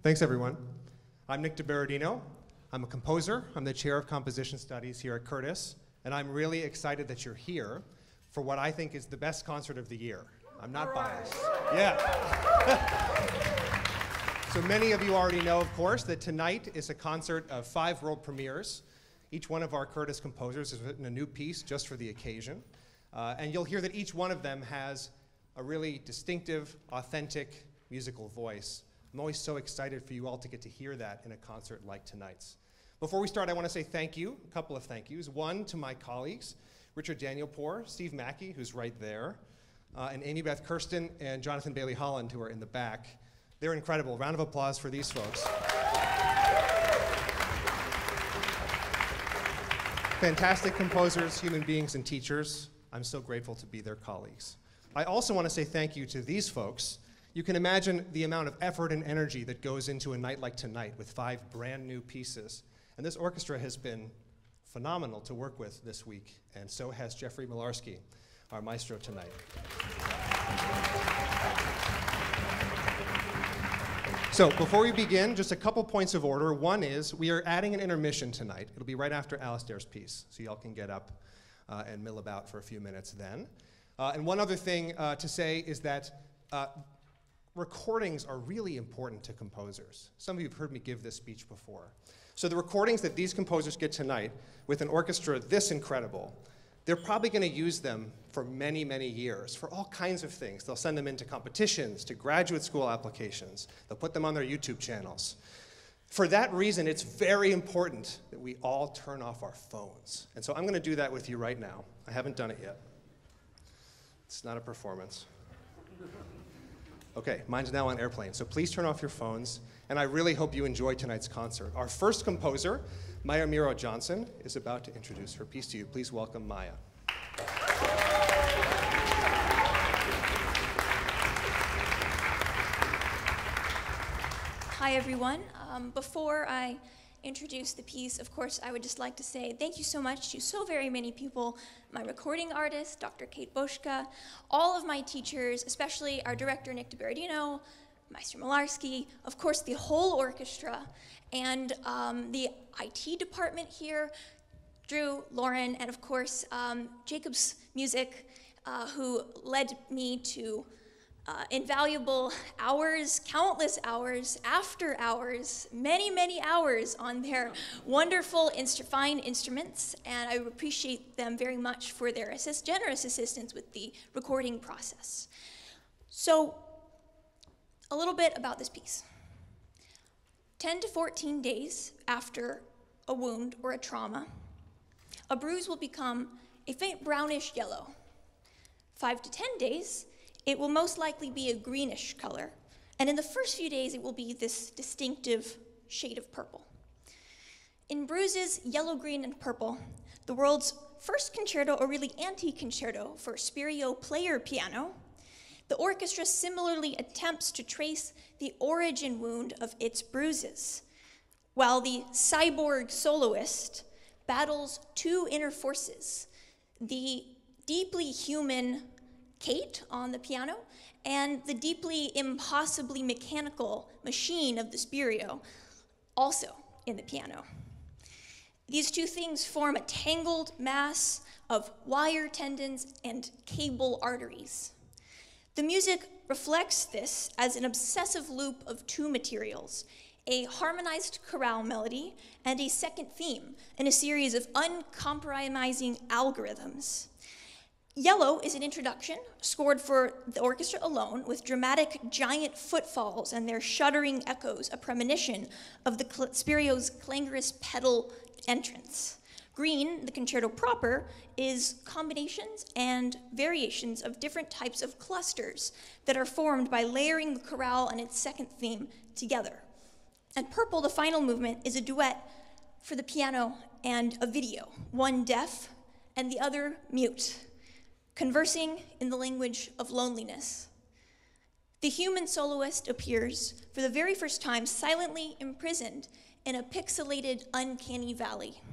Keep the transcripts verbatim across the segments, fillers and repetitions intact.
Thanks, everyone. I'm Nick DiBerardino. I'm a composer. I'm the chair of composition studies here at Curtis, and I'm really excited that you're here for what I think is the best concert of the year. I'm not biased. Yeah. So many of you already know, of course, that tonight is a concert of five world premieres. Each one of our Curtis composers has written a new piece just for the occasion. Uh, and you'll hear that each one of them has a really distinctive, authentic musical voice. I'm always so excited for you all to get to hear that in a concert like tonight's. Before we start, I want to say thank you, a couple of thank yous. One to my colleagues, Richard Danielpour, Steve Mackey, who's right there, uh, and Amy Beth Kirsten and Jonathan Bailey Holland, who are in the back. They're incredible. Round of applause for these folks. Fantastic composers, human beings, and teachers. I'm so grateful to be their colleagues. I also want to say thank you to these folks. You can imagine the amount of effort and energy that goes into a night like tonight with five brand new pieces. And this orchestra has been phenomenal to work with this week, and so has Jeffrey Milarski, our maestro tonight. So before we begin, just a couple points of order. One is we are adding an intermission tonight. It'll be right after Alastair's piece, so y'all can get up uh, and mill about for a few minutes then. Uh, and one other thing uh, to say is that uh, recordings are really important to composers. Some of you have heard me give this speech before. So the recordings that these composers get tonight with an orchestra this incredible, they're probably going to use them for many, many years for all kinds of things. They'll send them into competitions, to graduate school applications. They'll put them on their YouTube channels. For that reason, it's very important that we all turn off our phones. And so I'm going to do that with you right now. I haven't done it yet. It's not a performance. Okay, mine's now on airplane, so please turn off your phones, and I really hope you enjoy tonight's concert. Our first composer, Maya Miro Johnson, is about to introduce her piece to you. Please welcome Maya. Hi, everyone. Um, before I introduce the piece, of course, I would just like to say thank you so much to so very many people, my recording artist, Doctor Kate Boschka, all of my teachers, especially our director, Nick DiBerardino, Maestro Milarski, of course, the whole orchestra, and um, the I T department here, Drew, Lauren, and of course, um, Jacob's Music, uh, who led me to Uh, invaluable hours, countless hours, after hours, many, many hours on their wonderful, instru fine instruments, and I appreciate them very much for their assist generous assistance with the recording process. So, a little bit about this piece. ten to fourteen days after a wound or a trauma, a bruise will become a faint brownish yellow. Five to ten days, it will most likely be a greenish color, and in the first few days it will be this distinctive shade of purple. In bruises, yellow, green, and purple, the world's first concerto, or really anti-concerto, for Spirio player piano, the orchestra similarly attempts to trace the origin wound of its bruises, while the cyborg soloist battles two inner forces, the deeply human Kate on the piano, and the deeply impossibly mechanical machine of the Spirio, also in the piano. These two things form a tangled mass of wire tendons and cable arteries. The music reflects this as an obsessive loop of two materials, a harmonized chorale melody and a second theme in a series of uncompromising algorithms. Yellow is an introduction, scored for the orchestra alone, with dramatic giant footfalls and their shuddering echoes, a premonition of the cl Spirio's clangorous pedal entrance. Green, the concerto proper, is combinations and variations of different types of clusters that are formed by layering the chorale and its second theme together. And purple, the final movement, is a duet for the piano and a video, one deaf and the other mute, conversing in the language of loneliness. The human soloist appears for the very first time silently imprisoned in a pixelated, uncanny valley.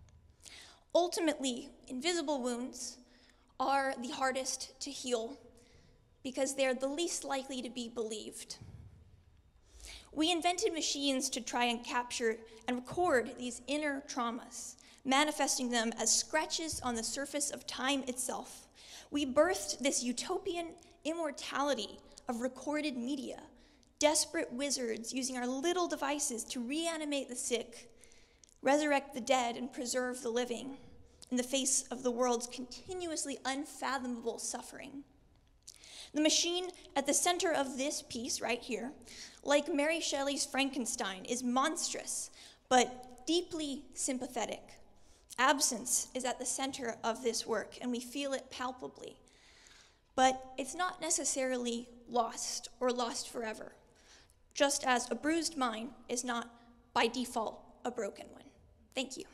Ultimately, invisible wounds are the hardest to heal because they're the least likely to be believed. We invented machines to try and capture and record these inner traumas, manifesting them as scratches on the surface of time itself. We birthed this utopian immortality of recorded media, desperate wizards using our little devices to reanimate the sick, resurrect the dead, and preserve the living in the face of the world's continuously unfathomable suffering. The machine at the center of this piece right here, like Mary Shelley's Frankenstein, is monstrous, but deeply sympathetic. Absence is at the center of this work, and we feel it palpably. But it's not necessarily lost or lost forever, just as a bruised mind is not by default a broken one. Thank you.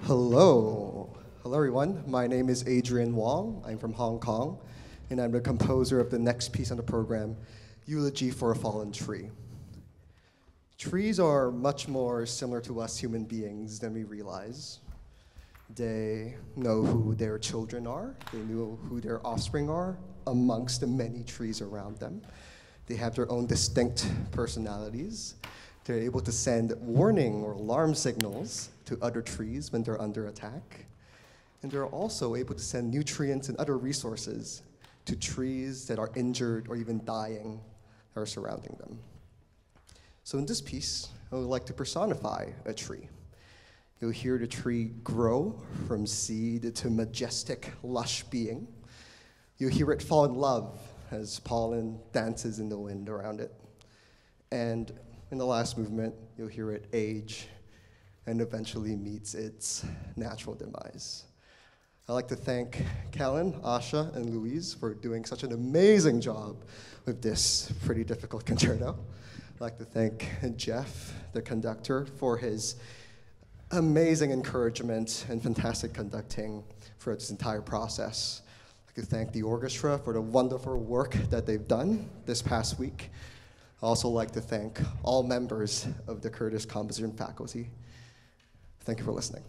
Hello. Hello, everyone. My name is Adrian Wong. I'm from Hong Kong, and I'm the composer of the next piece on the program, Eulogy for a Fallen Tree. Trees are much more similar to us human beings than we realize. They know who their children are. They know who their offspring are amongst the many trees around them. They have their own distinct personalities. They're able to send warning or alarm signals to other trees when they're under attack. And they're also able to send nutrients and other resources to trees that are injured or even dying that are surrounding them. So in this piece, I would like to personify a tree. You'll hear the tree grow from seed to majestic, lush being. You'll hear it fall in love as pollen dances in the wind around it. And in the last movement, you'll hear it age and eventually meets its natural demise. I'd like to thank Callan, Asha, and Louise for doing such an amazing job with this pretty difficult concerto. I'd like to thank Jeff, the conductor, for his amazing encouragement and fantastic conducting for this entire process. I'd like to thank the orchestra for the wonderful work that they've done this past week. I'd also like to thank all members of the Curtis Composition faculty. Thank you for listening.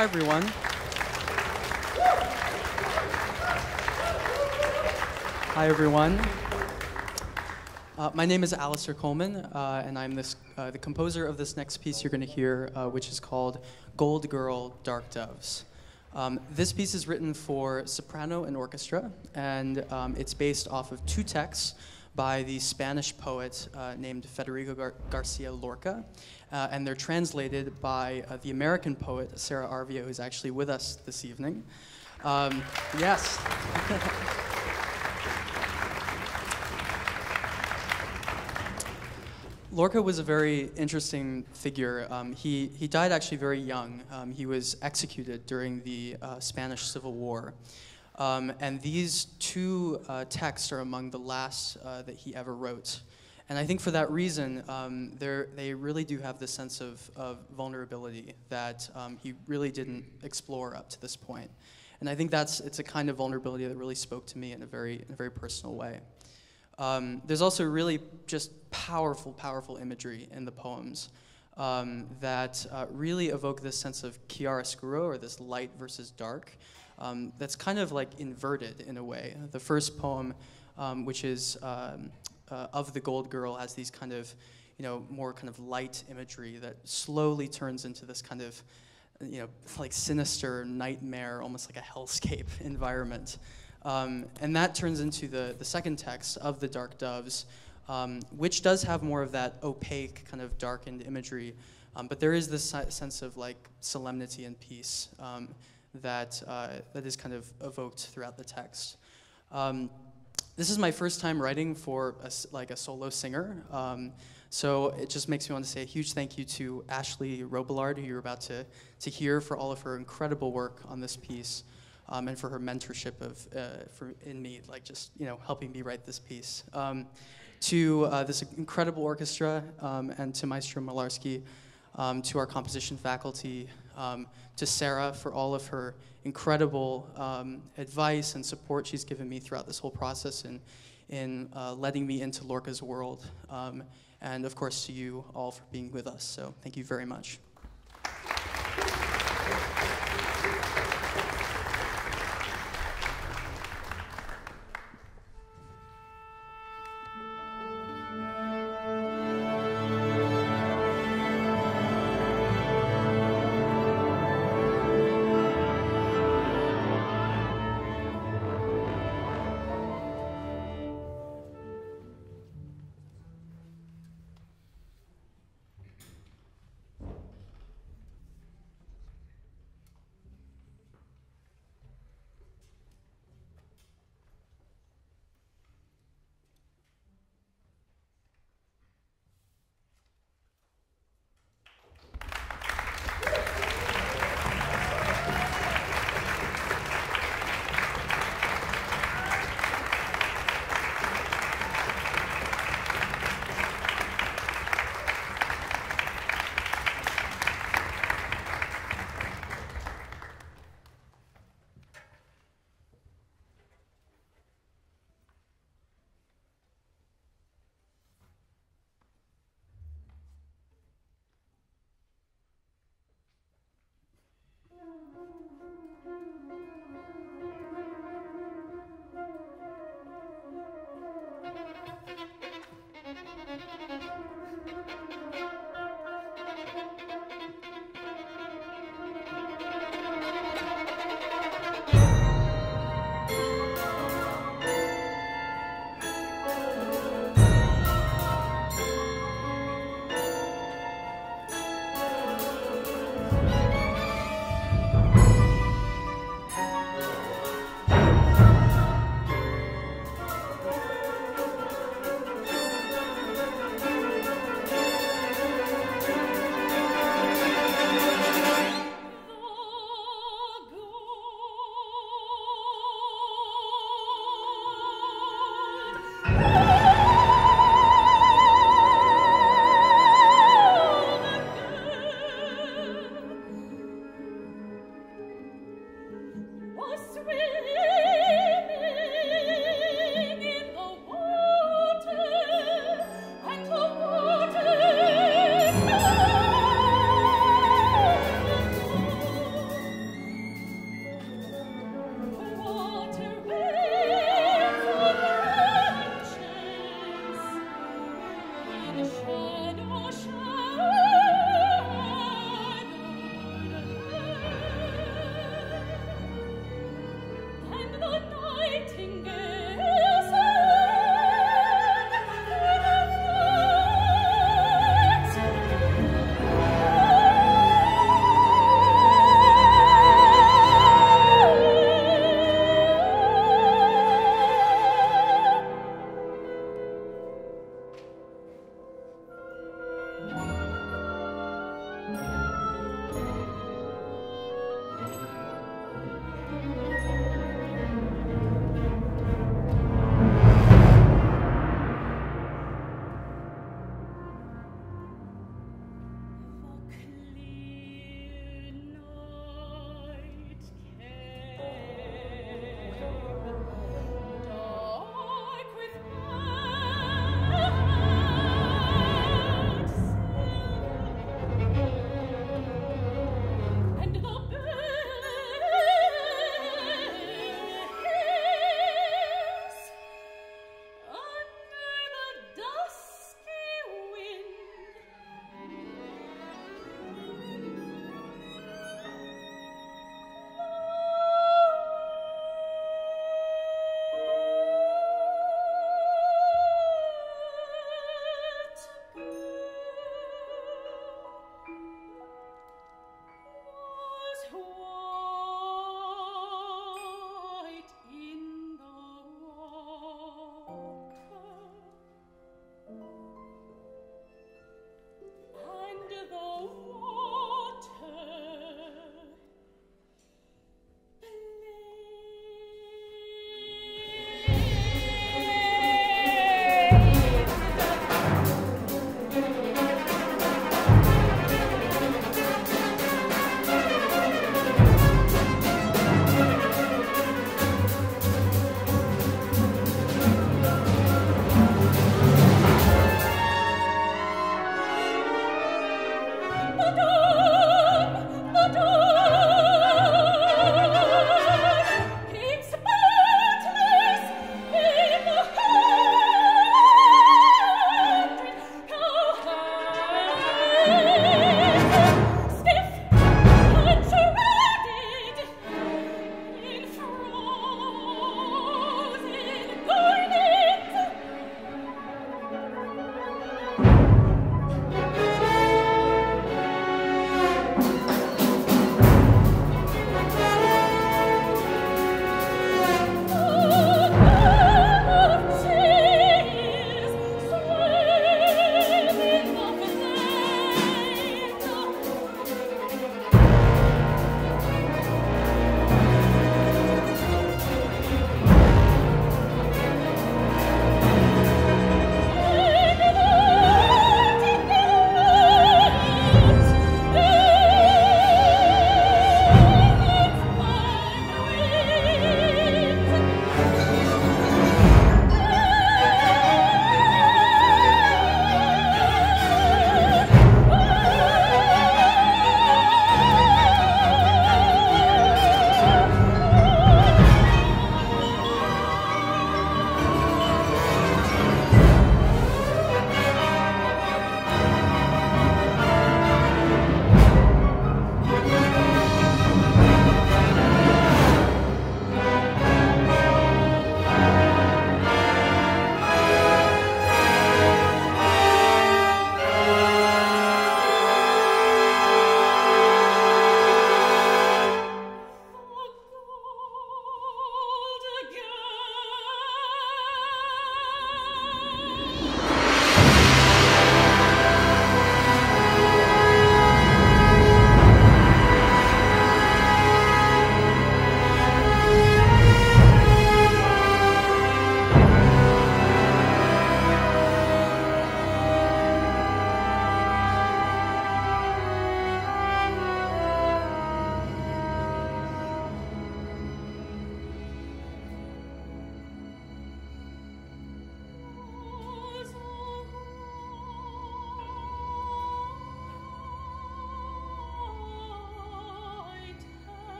Hi, everyone. Hi, everyone. Uh, my name is Alistair Coleman, uh, and I'm this, uh, the composer of this next piece you're going to hear, uh, which is called Gold Girl, Dark Doves. Um, this piece is written for soprano and orchestra, and um, it's based off of two texts by the Spanish poet uh, named Federico Gar Garcia Lorca, uh, and they're translated by uh, the American poet Sarah Arvia, who's actually with us this evening. Um, yes. Lorca was a very interesting figure. Um, he, he died actually very young. Um, he was executed during the uh, Spanish Civil War. Um, and these two uh, texts are among the last uh, that he ever wrote. And I think for that reason, um, they really do have this sense of, of vulnerability that um, he really didn't explore up to this point. And I think that's, it's a kind of vulnerability that really spoke to me in a very, in a very personal way. Um, there's also really just powerful, powerful imagery in the poems um, that uh, really evoke this sense of chiaroscuro, or this light versus dark, um, that's kind of like inverted in a way. The first poem, um, which is um, uh, of the Gold Girl, has these kind of, you know, more kind of light imagery that slowly turns into this kind of, you know, like sinister nightmare, almost like a hellscape environment. Um, and that turns into the, the second text of the Dark Doves, um, which does have more of that opaque, kind of darkened imagery. Um, but there is this sense of like solemnity and peace um, that, uh, that is kind of evoked throughout the text. Um, this is my first time writing for a, like a solo singer. Um, so it just makes me want to say a huge thank you to Ashley Robillard, who you're about to, to hear, for all of her incredible work on this piece. Um, and for her mentorship of, uh, for, in me, like just, you know, helping me write this piece. Um, to uh, this incredible orchestra, um, and to Maestro Malarski, um, to our composition faculty, um, to Sarah for all of her incredible um, advice and support she's given me throughout this whole process, and in uh, letting me into Lorca's world. Um, and of course to you all for being with us. So thank you very much.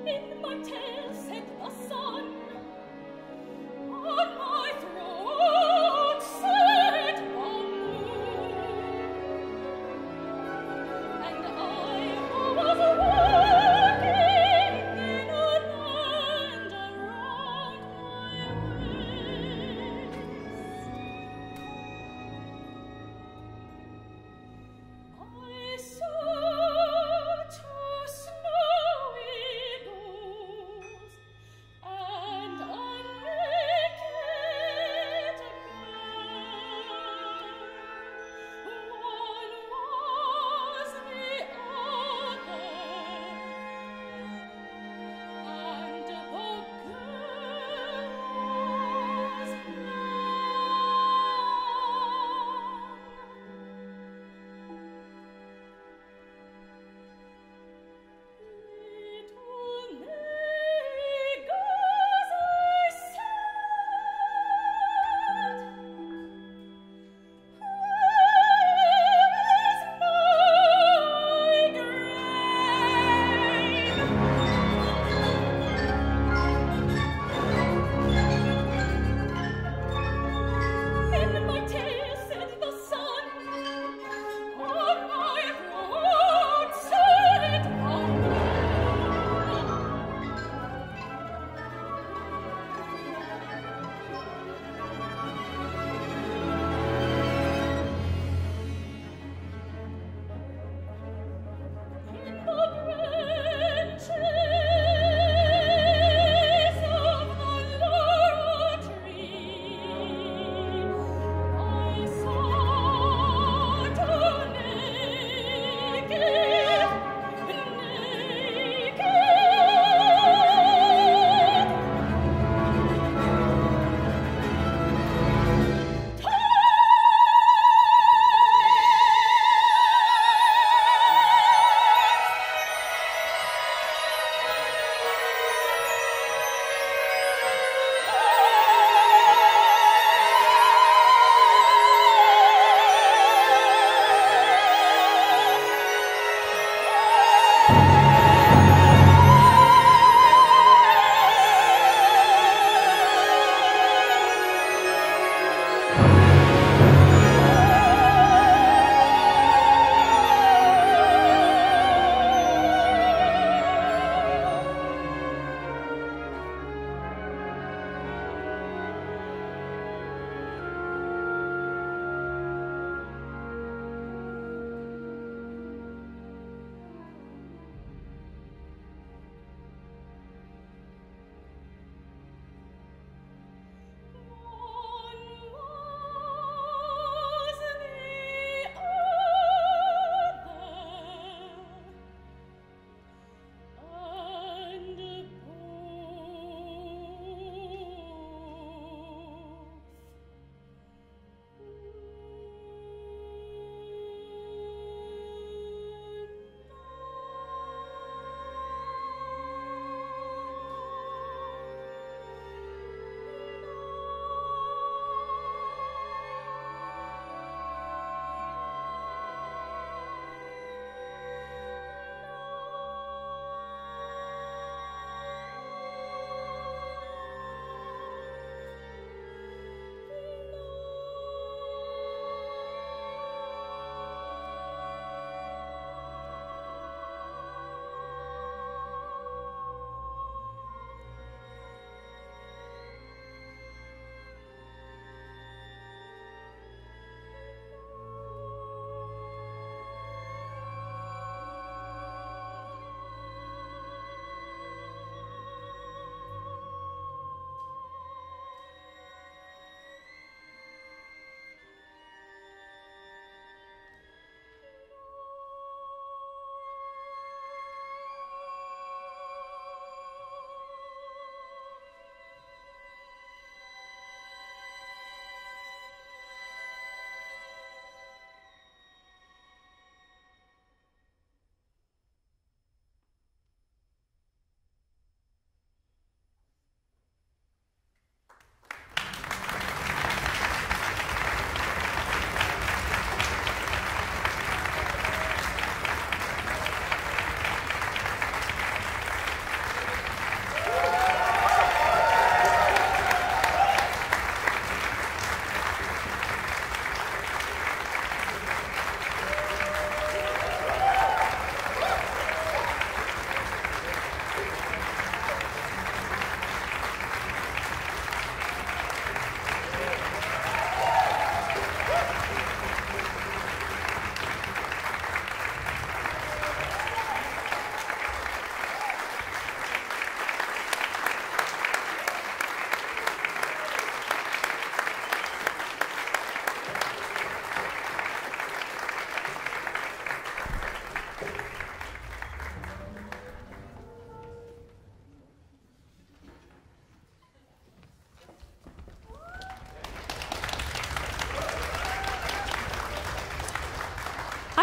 I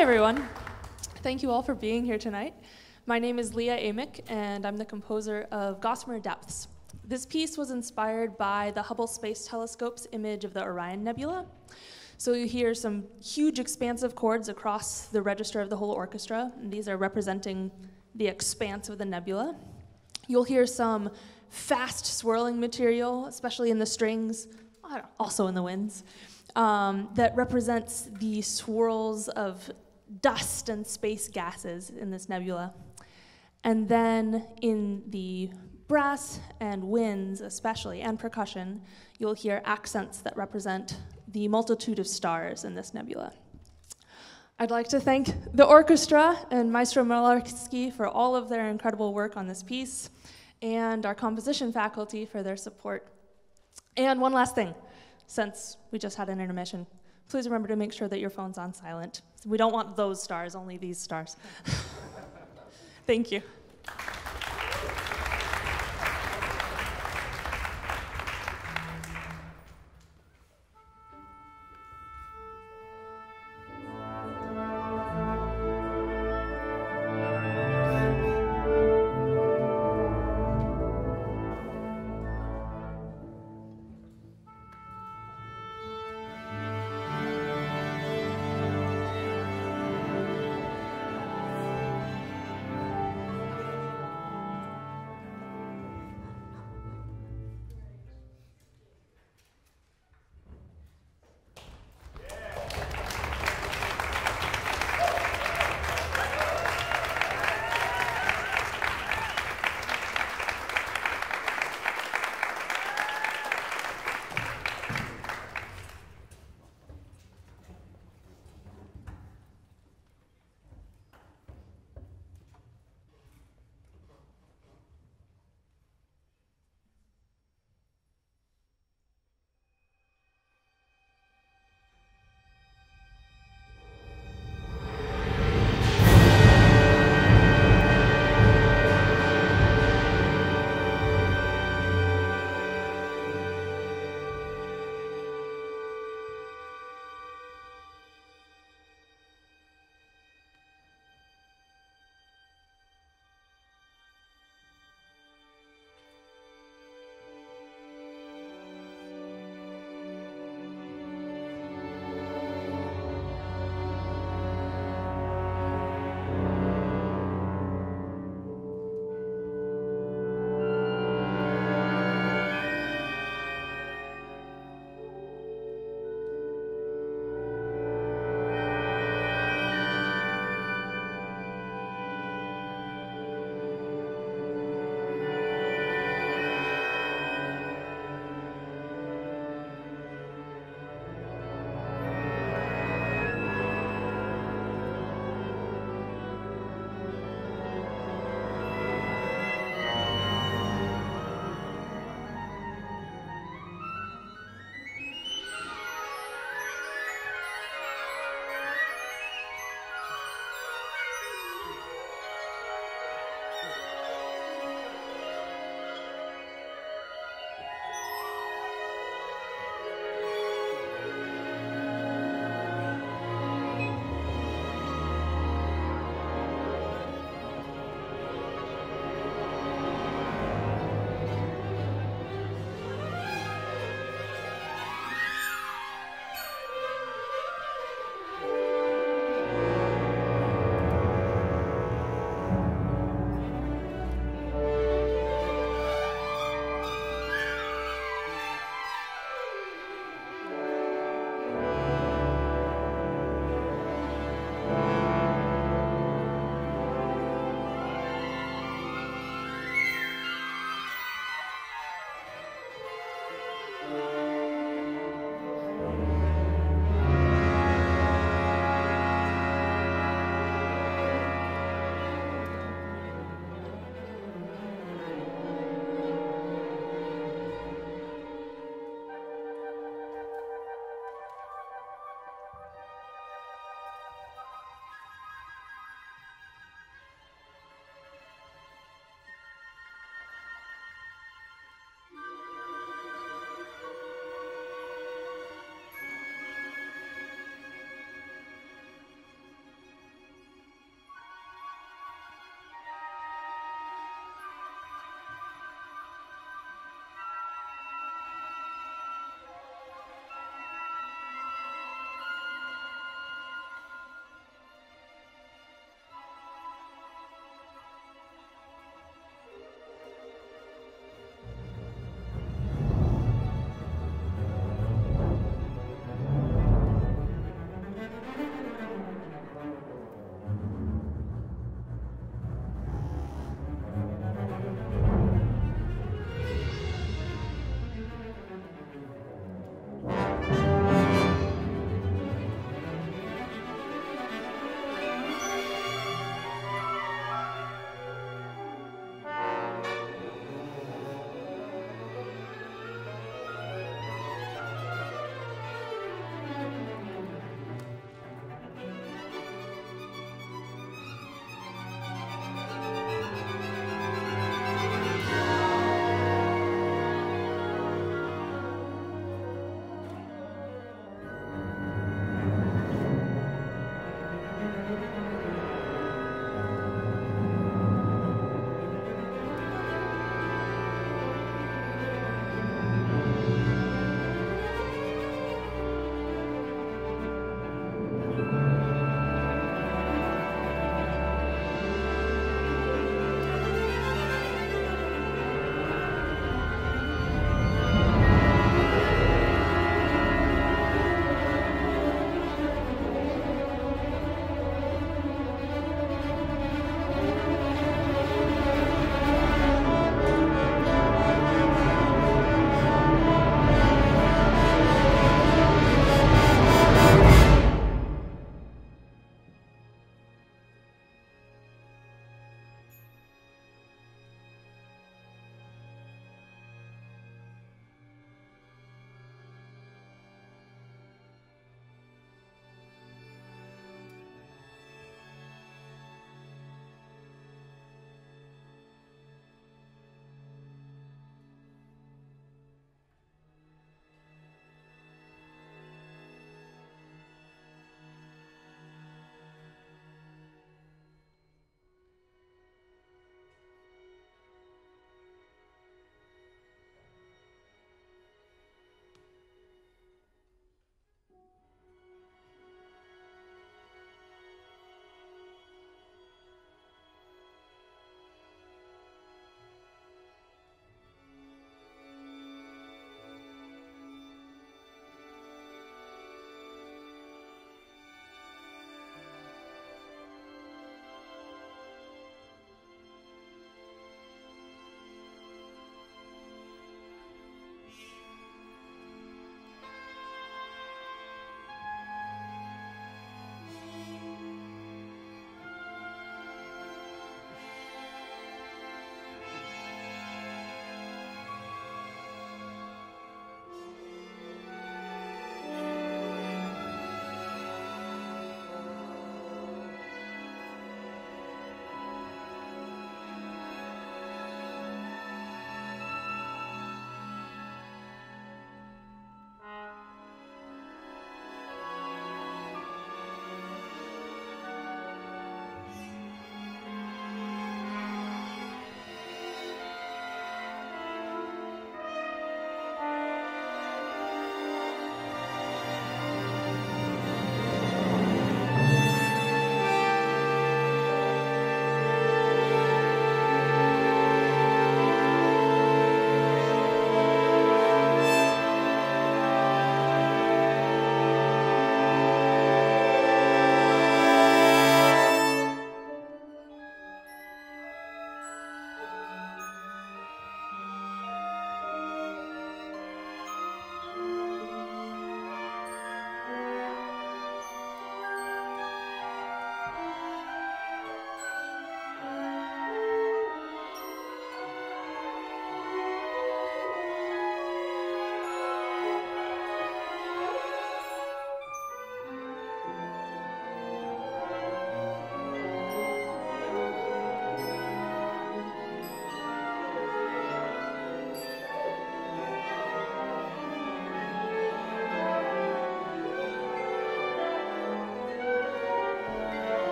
Hi, everyone. Thank you all for being here tonight. My name is Leah Amick, and I'm the composer of Gossamer Depths. This piece was inspired by the Hubble Space Telescope's image of the Orion Nebula. So you hear some huge expansive chords across the register of the whole orchestra, and these are representing the expanse of the nebula. You'll hear some fast swirling material, especially in the strings, also in the winds, um, that represents the swirls of dust and space gases in this nebula. And then in the brass and winds especially, and percussion, you'll hear accents that represent the multitude of stars in this nebula. I'd like to thank the orchestra and Maestro Malarski for all of their incredible work on this piece, and our composition faculty for their support. And one last thing, since we just had an intermission, please remember to make sure that your phone's on silent. We don't want those stars, only these stars. Thank you.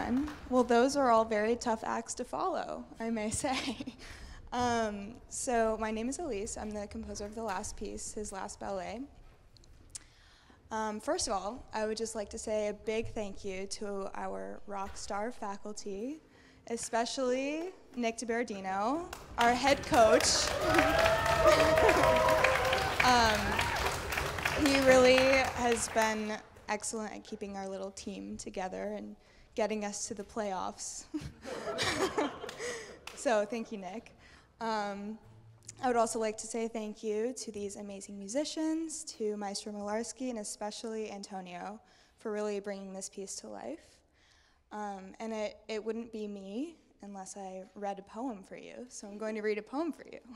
everyone. Well, those are all very tough acts to follow, I may say. um, so my name is Elise. I'm the composer of the last piece, his last ballet. Um, first of all, I would just like to say a big thank you to our rock star faculty, especially Nick DiBardino, our head coach. um, he really has been excellent at keeping our little team together and getting us to the playoffs. So thank you, Nick. Um, I would also like to say thank you to these amazing musicians, to Maestro Malarski, and especially Antonio for really bringing this piece to life. Um, and it, it wouldn't be me unless I read a poem for you, so I'm going to read a poem for you.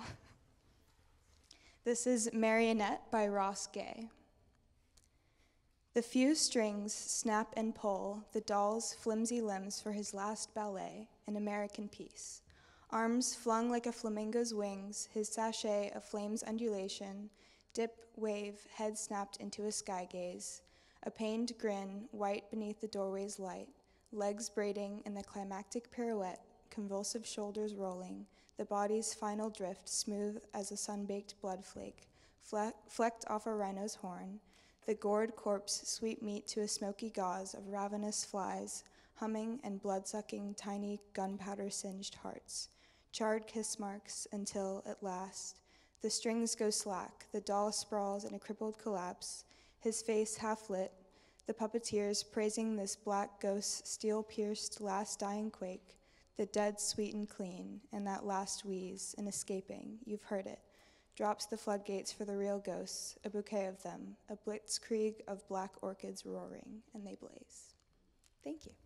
This is Marionette by Ross Gay. The few strings snap and pull the doll's flimsy limbs for his last ballet, an American piece. Arms flung like a flamingo's wings, his sachet of flame's undulation, dip, wave, head snapped into a sky gaze, a pained grin white beneath the doorway's light, legs braiding in the climactic pirouette, convulsive shoulders rolling, the body's final drift smooth as a sun-baked blood flake, fle- flecked off a rhino's horn, the gored corpse sweet meat to a smoky gauze of ravenous flies, humming and blood-sucking tiny gunpowder-singed hearts. Charred kiss marks until, at last, the strings go slack, the doll sprawls in a crippled collapse, his face half lit, the puppeteers praising this black ghost's steel-pierced last dying quake, the dead sweet and clean, and that last wheeze, in escaping, you've heard it, drops the floodgates for the real ghosts, a bouquet of them, a blitzkrieg of black orchids roaring, and they blaze. Thank you.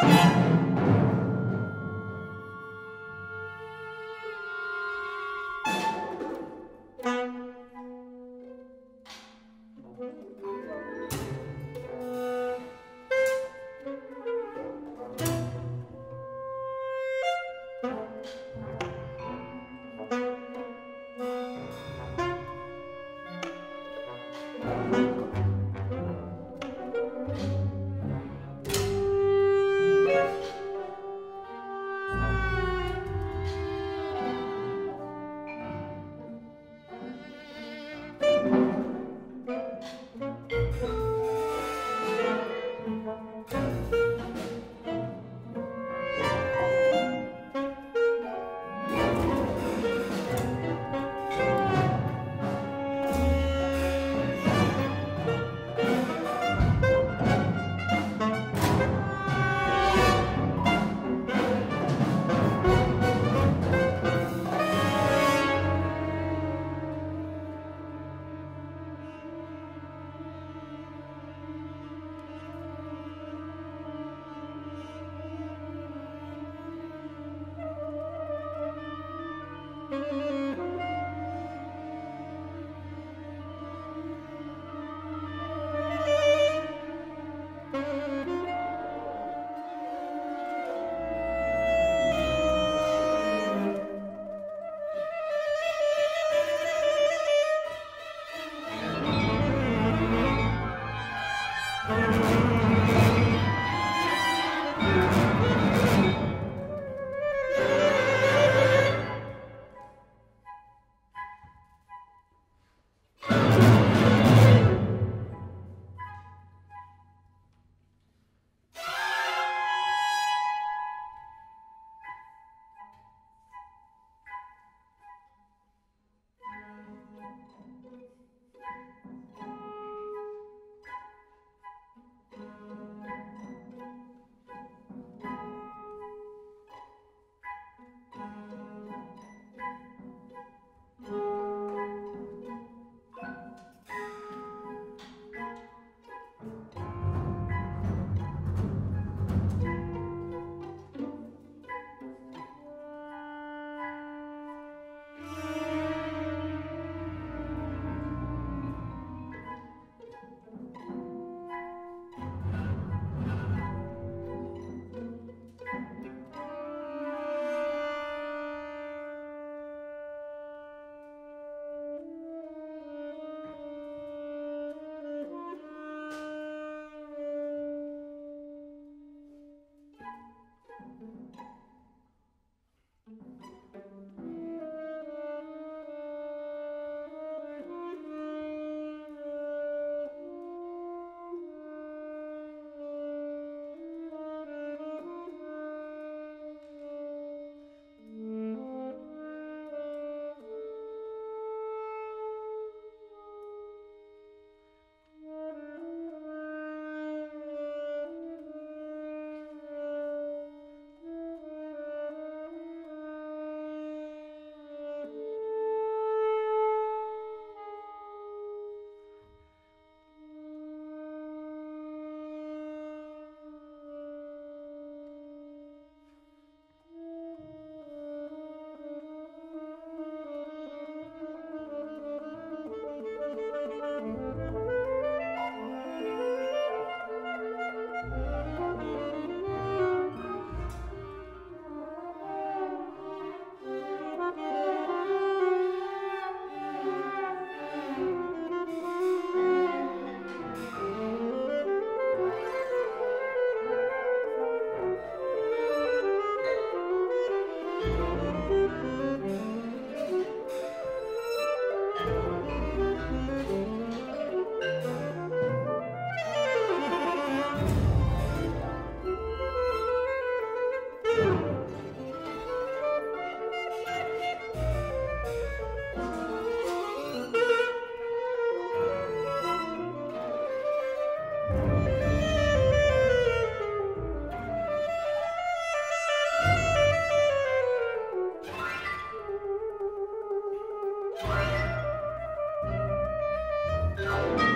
Thank you.